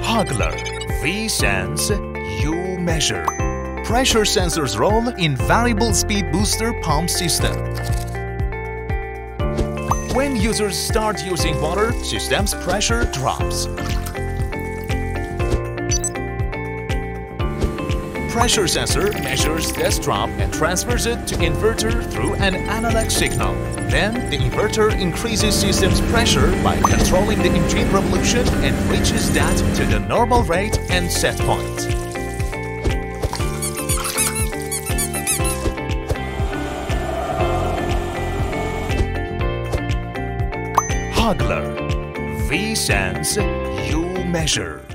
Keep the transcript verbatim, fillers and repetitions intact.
Hogller. V sense, U measure. Pressure sensor's role in variable speed booster pump system. When users start using water, system's pressure drops. Pressure sensor measures this drop and transfers it to inverter through an analog signal. Then, the inverter increases system's pressure by controlling the engine revolution and reaches that to the normal rate and set point. Hogller. V sense, U measure.